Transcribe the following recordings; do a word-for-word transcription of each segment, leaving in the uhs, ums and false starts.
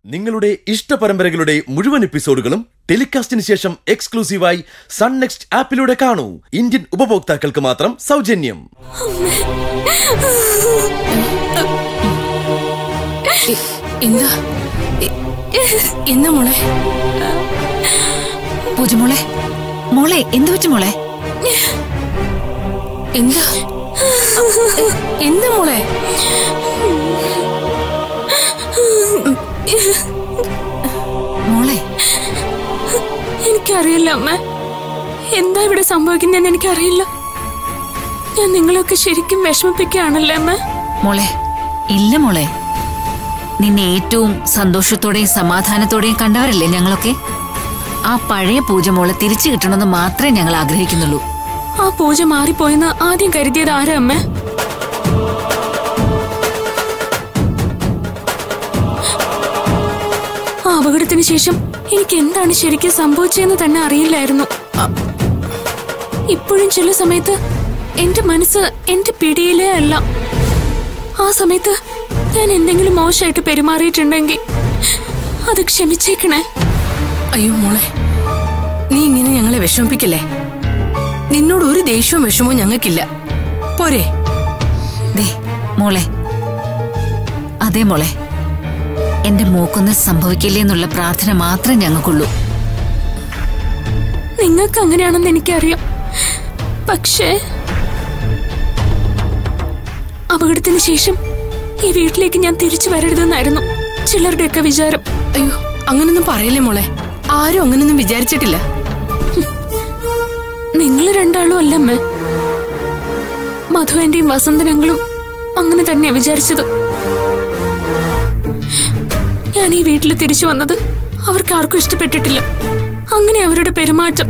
നിങ്ങളുടെ ഇഷ്ട പരമ്പരകളുടെ മുഴുവൻ എപ്പിസോഡുകളും ടെലികാസ്റ്റിന് ശേഷം എക്സ്ക്ലൂസീവായി സൺ നെക്സ്റ്റ് ആപ്പിലൂടെ കാണൂ. ഇന്ത്യൻ ഉപഭോക്താക്കൾക്ക് മാത്രം സൗജന്യം. എന്താ എന്താ മോളെ? പൂജ മോളെ, മോളെ എന്ത് പറ്റി മോളെ? എന്താ എന്താ മോളെ? മോളെ എനിക്കറിയില്ല അമ്മ, എന്താ ഇവിടെ സംഭവിക്കുന്നതെന്ന് എനിക്കറിയില്ല. ഞാൻ നിങ്ങളൊക്കെ ശരിക്കും വിഷമിപ്പിക്കുകയാണല്ലേ അമ്മ? മോളെ ഇല്ല മോളെ, നിന്നെ ഏറ്റവും സന്തോഷത്തോടെയും സമാധാനത്തോടെയും കണ്ടവരല്ലേ ഞങ്ങളൊക്കെ. ആ പഴയ പൂജ മോളെ തിരിച്ചു കിട്ടണമെന്ന് മാത്രമേ ഞങ്ങൾ ആഗ്രഹിക്കുന്നുള്ളൂ. ആ പൂജ മാറിപ്പോയെന്ന് ആദ്യം കരുതിയത് ആരാ അമ്മ? ആ അപകടത്തിന് ശേഷം എനിക്ക് എന്താണ് ശരിക്കും സംഭവിച്ചതെന്ന് തന്നെ അറിയില്ലായിരുന്നു. ഇപ്പോഴും ചില സമയത്ത് എന്റെ മനസ്സ് എന്റെ പിടിയിലേ അല്ല. ആ സമയത്ത് ഞാൻ എന്തെങ്കിലും മോശമായിട്ട് പെരുമാറിയിട്ടുണ്ടെങ്കിൽ അത് ക്ഷമിച്ചേക്കണേ. അയ്യോ മോളെ, നീ ഇങ്ങനെ ഞങ്ങളെ വിഷമിപ്പിക്കല്ലേ. നിന്നോട് ഒരു ദേഷ്യവും വിഷമവും ഞങ്ങൾക്കില്ല, പോരെ? ദേ മോളെ, അതെ മോളെ, എന്റെ മോക്കൊന്നും സംഭവിക്കില്ലേ എന്നുള്ള പ്രാർത്ഥന മാത്രമേ ഞങ്ങൾക്കുള്ളൂ. നിങ്ങൾക്ക് അങ്ങനെയാണെന്ന് എനിക്കറിയാം. പക്ഷേ അപകടത്തിന് ശേഷം ഈ വീട്ടിലേക്ക് ഞാൻ തിരിച്ചു വരരുതെന്നായിരുന്നു ചിലരുടെയൊക്കെ വിചാരം. അയ്യോ അങ്ങനൊന്നും പറയല്ലേ മോളെ, ആരും അങ്ങനൊന്നും വിചാരിച്ചിട്ടില്ല. നിങ്ങൾ രണ്ടാളും അല്ലമ്മേ, മധുവിന്റെയും വസന്തനങ്ങളും അങ്ങനെ തന്നെയാ വിചാരിച്ചത്. ഞാൻ ഈ വീട്ടിൽ തിരിച്ചു വന്നത് അവർക്ക് ആർക്കും ഇഷ്ടപ്പെട്ടിട്ടില്ല. അങ്ങനെ അവരുടെ പെരുമാറ്റം.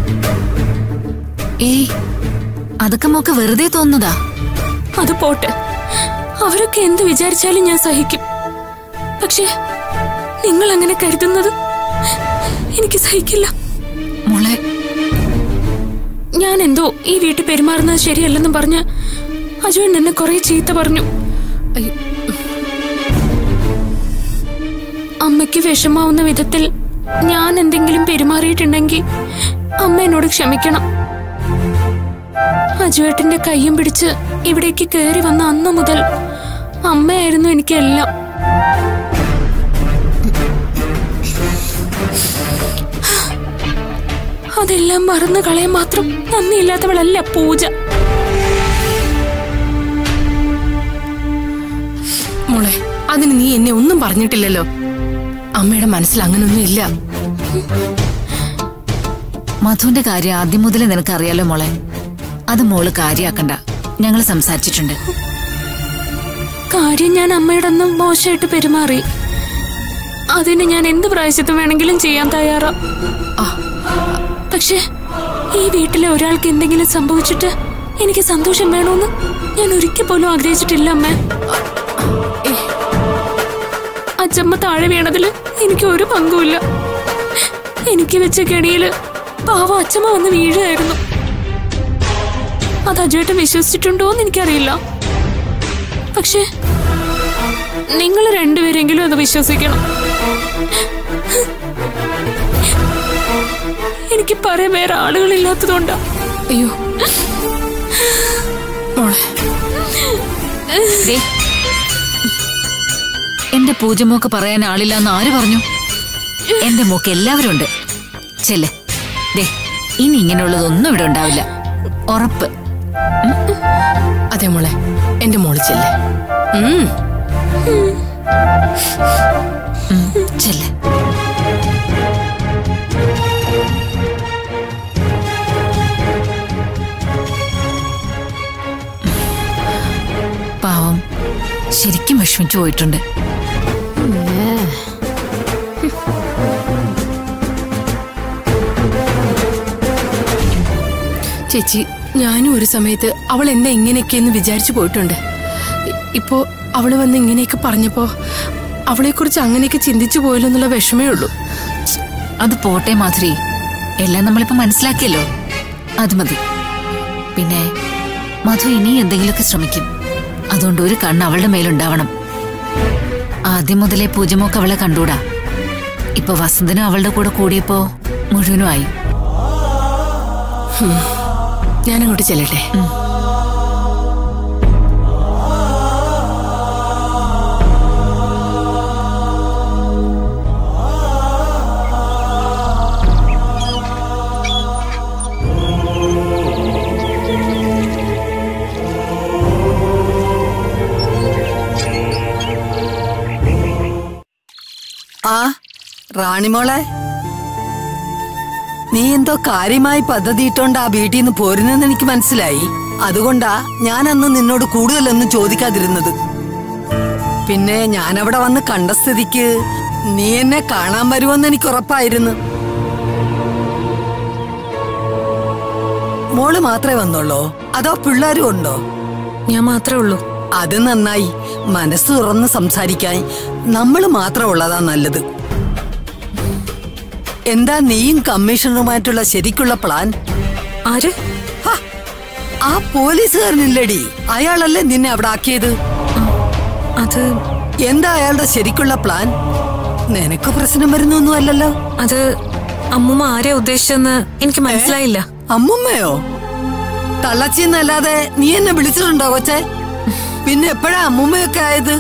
ഏയ് അതൊക്കെ മോക്ക് വെറുതെ തോന്നുന്നതാ. അത് പോട്ടെ, അവരൊക്കെ എന്ത് വിചാരിച്ചാലും ഞാൻ സഹിക്കും. പക്ഷേ നിങ്ങൾ അങ്ങനെ കരുതുന്നത് എനിക്ക് സഹിക്കില്ല. മോളെ, ഞാൻ എന്തോ ഈ വീട്ടിൽ പെരുമാറുന്നത് ശരിയല്ലെന്നും പറഞ്ഞ് അജുവൻ എന്നെ കുറെ ചീത്ത പറഞ്ഞു. അമ്മയ്ക്ക് വിഷമാവുന്ന വിധത്തിൽ ഞാൻ എന്തെങ്കിലും പെരുമാറിയിട്ടുണ്ടെങ്കിൽ അമ്മ എന്നോട് ക്ഷമിക്കണം. അജുവേട്ടന്റെ കയ്യും പിടിച്ച് ഇവിടേക്ക് കയറി വന്ന അന്ന് മുതൽ അമ്മയായിരുന്നു എനിക്ക് എല്ലാം. അതെല്ലാം മറന്നു കളയാൻ മാത്രം നന്ദിയില്ലാത്തവളല്ല പൂജ. മോളെ, അതിന് നീ എന്നെ ഒന്നും പറഞ്ഞിട്ടില്ലല്ലോ. അമ്മയുടെ മനസ്സിൽ അങ്ങനൊന്നും ഇല്ല. മധുവിന്റെ കാര്യം ആദ്യം മുതലേ നിനക്കറിയാലോ മോളെ. അത് മോള് കാര്യാക്കണ്ട, ഞങ്ങൾ സംസാരിച്ചിട്ടുണ്ട്. കാര്യം ഞാൻ അമ്മയുടെ ഒന്നും മോശമായിട്ട് പെരുമാറി. അതിന് ഞാൻ എന്ത് പ്രായശ്ചിത്തം വേണമെങ്കിലും ചെയ്യാൻ തയ്യാറാ. പക്ഷെ ഈ വീട്ടിലെ ഒരാൾക്ക് എന്തെങ്കിലും സംഭവിച്ചിട്ട് എനിക്ക് സന്തോഷം വേണമെന്ന് ഞാൻ ഒരിക്കൽ പോലും ആഗ്രഹിച്ചിട്ടില്ല അമ്മ. അച്ചമ്മ താഴെ വീണതില് എനിക്ക് ഒരു പങ്കുമില്ല. എനിക്ക് വെച്ച കെണിയില് പാവം അച്ചമ്മ വന്ന് വീഴുകയായിരുന്നു. അത് അജുവേട്ടൻ വിശ്വസിച്ചിട്ടുണ്ടോന്ന് എനിക്കറിയില്ല. പക്ഷെ നിങ്ങൾ രണ്ടുപേരെങ്കിലും അത് വിശ്വസിക്കണം. എനിക്ക് പറയാൻ വേറെ ആളുകളില്ലാത്തതുകൊണ്ടാ. അയ്യോ മോളെ, എന്റെ പൂജമോക്ക് പറയാൻ ആളില്ലാന്ന് ആര് പറഞ്ഞു? എന്റെ മോക്ക് എല്ലാവരും ഉണ്ട്. ചെല്ല്. ദേ ഇനി ഇങ്ങനെയുള്ളതൊന്നും ഇവിടെ ഉണ്ടാവില്ല, ഉറപ്പ്. അതെ മോളെ, എന്റെ മോള് ചെല്ല്. ചെല്ല്. പാവം ശരിക്കും വിഷമിച്ചു പോയിട്ടുണ്ട്. ചേച്ചി, ഞാനും ഒരു സമയത്ത് അവൾ എന്താ ഇങ്ങനെയൊക്കെയെന്ന് വിചാരിച്ചു പോയിട്ടുണ്ട്. ഇപ്പോ അവള് വന്ന് ഇങ്ങനെയൊക്കെ പറഞ്ഞപ്പോ അവളെ കുറിച്ച് അങ്ങനെയൊക്കെ ചിന്തിച്ചു പോയല്ലോ എന്നുള്ള വിഷമേ ഉള്ളൂ. അത് പോട്ടെ മാധുരി, എല്ലാം നമ്മളിപ്പോ മനസ്സിലാക്കിയല്ലോ, അത് മതി. പിന്നെ മധു ഇനി എന്തെങ്കിലുമൊക്കെ ശ്രമിക്കും. അതുകൊണ്ട് ഒരു കണ്ണ് അവളുടെ മേലുണ്ടാവണം. ആദ്യം മുതലേ പൂജമോക്ക് അവളെ കണ്ടൂടാ. ഇപ്പൊ വസന്തനും അവളുടെ കൂടെ കൂടിയപ്പോ മുഴുവനും ആയി. ഞാനങ്ങോട്ട് ചെല്ലട്ടെ. ആ റാണിമോളെ, നീ എന്തോ കാര്യമായി പദ്ധതിയിട്ടോണ്ട് ആ വീട്ടിൽ നിന്ന് പോരുന്നെന്ന് എനിക്ക് മനസ്സിലായി. അതുകൊണ്ടാ ഞാൻ അന്ന് നിന്നോട് കൂടുതലൊന്നും ചോദിക്കാതിരുന്നത്. പിന്നെ ഞാനവിടെ വന്ന് കണ്ട സ്ഥിതിക്ക് നീ എന്നെ കാണാൻ വരുമെന്ന് എനിക്ക് ഉറപ്പായിരുന്നു. മോള് മാത്രമേ വന്നുള്ളോ അതോ പിള്ളേരും ഉണ്ടോ? ഞാൻ മാത്രമേ ഉള്ളൂ. അത് നന്നായി. മനസ്സ് തുറന്ന് സംസാരിക്കാൻ നമ്മൾ മാത്രം ഉള്ളതാ നല്ലത്. എന്താ നീയും കമ്മീഷണറുമായിട്ടുള്ള ശരിക്കുള്ള പ്ലാൻ? ആര്? ആ പോലീസുകാരനില്ലടി, അയാളല്ലേ നിന്നെ അവിടെ ആക്കിയത്. അത് എന്താ അയാളുടെ ശരിക്കുള്ള പ്ലാൻ? നിനക്ക് പ്രശ്നം വരുന്നൊന്നും അല്ലല്ലോ. അത് അമ്മൂമ്മ ആരെയാ ഉദ്ദേശിച്ചെന്ന് എനിക്ക് മനസ്സിലായില്ല. അമ്മുമ്മയോ? തള്ളച്ചിന്നല്ലാതെ നീ എന്നെ വിളിച്ചിട്ടുണ്ടോ കൊച്ചേ? പിന്നെ എപ്പോഴാ അമ്മുമ്മയൊക്കെ ആയത്?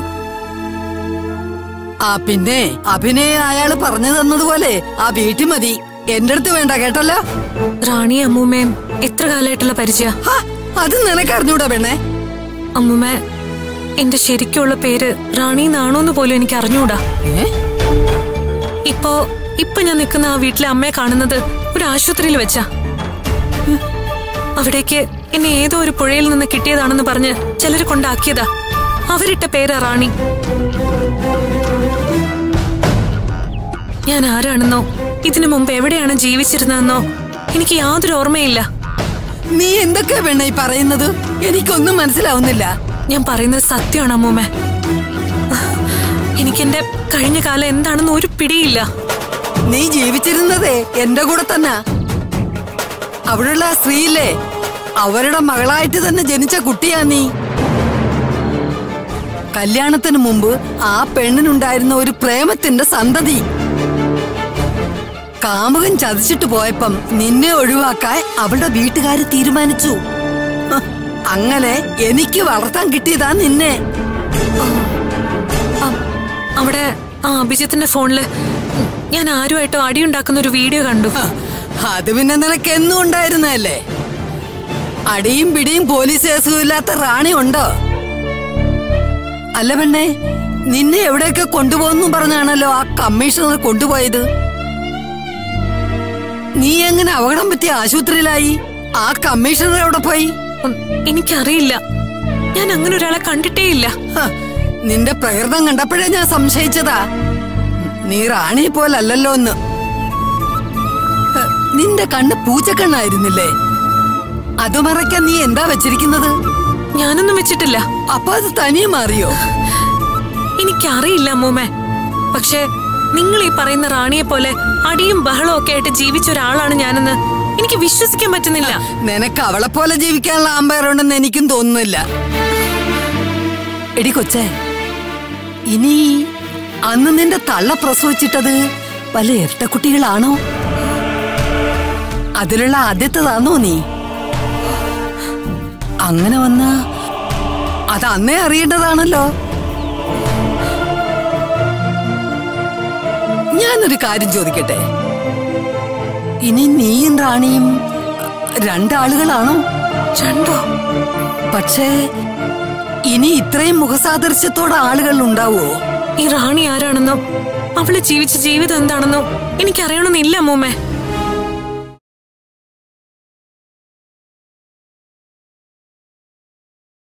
ആ പിന്നെ അഭിനയ അയാള് പറഞ്ഞു തന്നതുപോലെ ആ വീട്ടിൽ മതി, എന്റെ അടുത്ത് വേണ്ട കേട്ടല്ലോ. റാണി അമ്മൂമ്മയും എത്ര കാലമായിട്ടുള്ള പരിചയ? അത് നിനക്ക് അറിഞ്ഞൂടാ പെണ്ണേ. അമ്മൂമ്മ, എന്റെ ശരിക്കുള്ള പേര് റാണി എന്നാണോന്ന് പോലും എനിക്ക് അറിഞ്ഞൂടാ. ഇപ്പോ ഇപ്പൊ ഞാൻ നിൽക്കുന്ന ആ വീട്ടിലെ അമ്മയെ കാണുന്നത് ഒരു ആശുപത്രിയിൽ വെച്ചാ. അവിടേക്ക് എന്നെ ഏതോ ഒരു പുഴയിൽ നിന്ന് കിട്ടിയതാണെന്ന് പറഞ്ഞ് ചിലര് കൊണ്ടാക്കിയതാ. അവരിട്ട പേരാ റാണി. ഞാൻ ആരാണെന്നോ ഇതിനു മുമ്പ് എവിടെയാണ് ജീവിച്ചിരുന്നതെന്നോ എനിക്ക് യാതൊരു ഓർമ്മയില്ല. നീ എന്തൊക്കെയാ പെണ്ണേ ഈ പറയുന്നത്? എനിക്കൊന്നും മനസ്സിലാവുന്നില്ല. ഞാൻ പറയുന്നത് സത്യമാണ് അമ്മൂമ്മ. എനിക്കെന്റെ കഴിഞ്ഞ കാലം എന്താണെന്ന് ഒരു പിടിയില്ല. നീ ജീവിച്ചിരുന്നതേ എന്റെ കൂടെ തന്നെ. അവിടെയുള്ള ആ സ്ത്രീയില്ലേ, അവരുടെ മകളായിട്ട് തന്നെ ജനിച്ച കുട്ടിയാ നീ. കല്യാണത്തിന് മുമ്പ് ആ പെണ്ണിനുണ്ടായിരുന്ന ഒരു പ്രേമത്തിന്റെ സന്തതി. കാമുകൻ ചതിച്ചിട്ട് പോയപ്പം നിന്നെ ഒഴിവാക്കാൻ അവളുടെ വീട്ടുകാര് തീരുമാനിച്ചു. അങ്ങനെ എനിക്ക് വളർത്താൻ കിട്ടിയതാ നിന്നെ. അവിടെ ആ അഭിജിത്തിന്റെ ഫോണില് ഞാൻ ആരുമായിട്ടോ അടിയുണ്ടാക്കുന്ന ഒരു വീഡിയോ കണ്ടു. അത് പിന്നെ നിനക്ക് എന്നും ഉണ്ടായിരുന്നല്ലേ. അടിയും പിടിയും പോലീസ് കേസും ഇല്ലാത്ത റാണി ഉണ്ടോ? അല്ല പെണ്ണേ, നിന്നെ എവിടെയൊക്കെ കൊണ്ടുപോകുന്നു പറഞ്ഞാണല്ലോ ആ കമ്മീഷണർ കൊണ്ടുപോയത്. നീ എങ്ങനെ അപകടം പറ്റിയ ആശുപത്രിയിലായി? ആ കമ്മീഷണർ എവിടെ പോയി? എനിക്കറിയില്ല. ഞാൻ അങ്ങനെ ഒരാളെ കണ്ടിട്ടേ ഇല്ല. നിന്റെ പ്രകൃതം കണ്ടപ്പോഴേ ഞാൻ സംശയിച്ചതാ നീ റാണി പോലല്ലോ എന്ന്. നിന്റെ കണ്ണ് പൂച്ചക്കണ്ണായിരുന്നില്ലേ? അത് മറയ്ക്കാൻ നീ എന്താ വെച്ചിരിക്കുന്നത്? ഞാനൊന്നും വെച്ചിട്ടില്ല. അപ്പൊ അത് തനിയെ മാറിയോ? എനിക്കറിയില്ല അമ്മൂമ്മ. പക്ഷെ നിങ്ങൾ ഈ പറയുന്ന റാണിയെ പോലെ അടിയും ബഹളവും ഒക്കെ ആയിട്ട് ജീവിച്ച ഒരാളാണ് ഞാനെന്ന് എനിക്ക് വിശ്വസിക്കാൻ പറ്റുന്നില്ല. നിനക്ക് അവളെ പോലെ ജീവിക്കാനുള്ള ആമ്പയറുണ്ടെന്ന് എനിക്കും തോന്നുന്നില്ല. എടി കൊച്ചേ, ഇനി അന്ന് നിന്റെ തള്ള പ്രസവിച്ചിട്ടത് പല ഇരട്ടക്കുട്ടികളാണോ? അതിലുള്ള ആദ്യത്തേതാണോ നീ? അങ്ങനെ വന്ന അത് അന്നേ അറിയേണ്ടതാണല്ലോ. ഞാനൊരു കാര്യം ചോദിക്കട്ടെ, ഇനി നീയും റാണിയും രണ്ടാളുകളാണോ? രണ്ടോ? പക്ഷേ ഇനി ഇത്രയും മുഖസാദൃശ്യത്തോടെ ആളുകൾ ഉണ്ടാവോ? ഈ റാണി ആരാണെന്നോ അവള് ജീവിച്ച ജീവിതം എന്താണെന്നോ എനിക്കറിയണമെന്നില്ല അമ്മൂമ്മ.